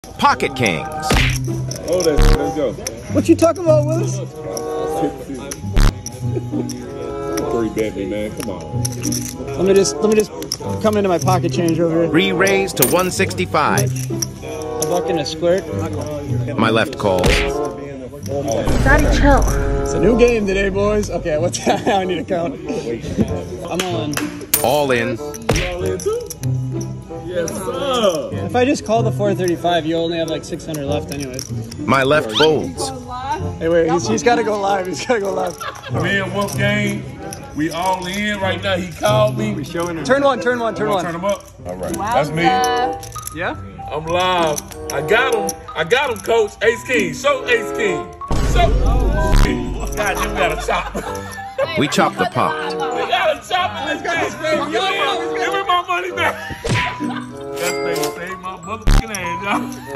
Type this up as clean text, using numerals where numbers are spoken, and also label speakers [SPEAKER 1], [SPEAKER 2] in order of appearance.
[SPEAKER 1] Pocket Kings.
[SPEAKER 2] Oh, let's go.
[SPEAKER 3] What you talking about, Willis?
[SPEAKER 2] 3 bet me, man. Come on.
[SPEAKER 3] Let me just come into my pocket change over here.
[SPEAKER 1] Re-raise to 165.
[SPEAKER 3] A buck and a squirt.
[SPEAKER 1] My left calls.
[SPEAKER 4] Daddy, chill.
[SPEAKER 3] It's a new game today, boys. Okay, what's that? I need to count. I'm all in.
[SPEAKER 1] All in.
[SPEAKER 2] Yes, sir.
[SPEAKER 3] If I just call the 435, you only have like 600 left anyways.
[SPEAKER 1] My left folds.
[SPEAKER 3] Hey, wait, he's got to go live. He's got to go live.
[SPEAKER 2] Me and Wolfgang, we all in right now. He called me.
[SPEAKER 3] Turn one.
[SPEAKER 2] Turn him up. All right. That's me.
[SPEAKER 3] Yeah?
[SPEAKER 2] I'm live. I got him, coach. Ace King. Show Ace King. God damn, we got to chop.
[SPEAKER 1] We chop the pot.
[SPEAKER 2] We got to chop in this bitch, baby.